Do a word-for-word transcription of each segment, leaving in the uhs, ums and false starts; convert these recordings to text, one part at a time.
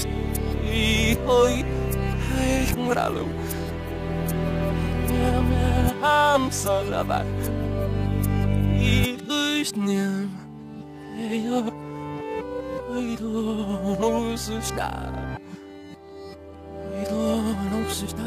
I oj, hej, mralu. Ja miałam salawat. I dusniem. Hej, oj, oj, do nosusta. Oj, do nosusta.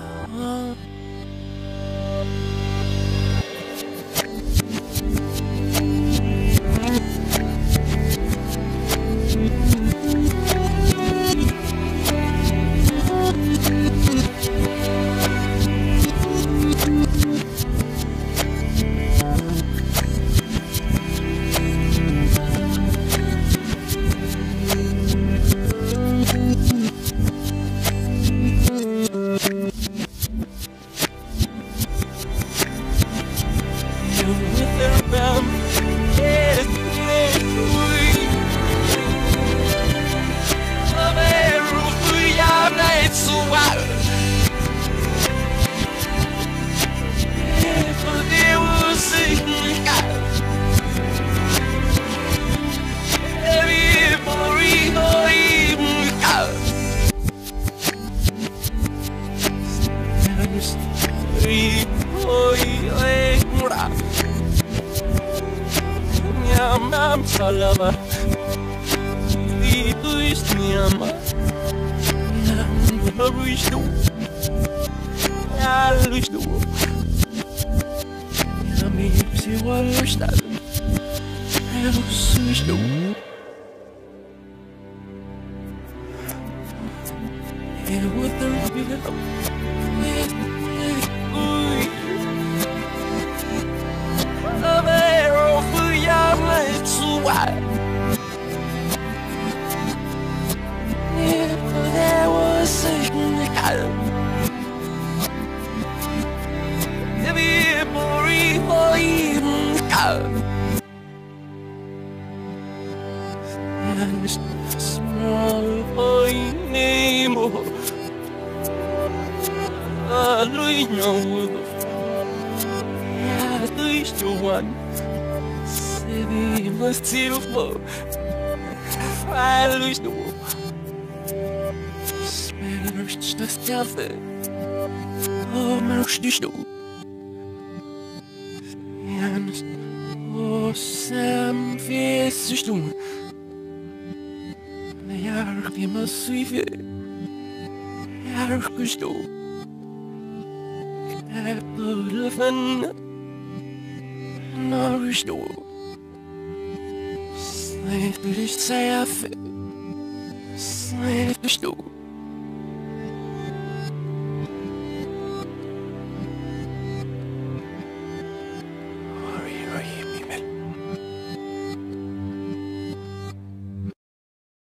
Mam salama I tu istniama Ja luźdu Ja luźdu Ja mi wzięła luźda Ja luźdu Ja łodę biegam Uj Avero fujama Suwa If there was a nickel If you worry for even And small boy name A luino Ja, du ist du one Sevi mastilfo Weil ich du Smellerst das Kaffee Oh, merkst dich du Jans Oh, Sam, fährst du Ja, wie man sie will Ja, bist du Äppelfen Nourish du Slave dich sehr viel Slave dich du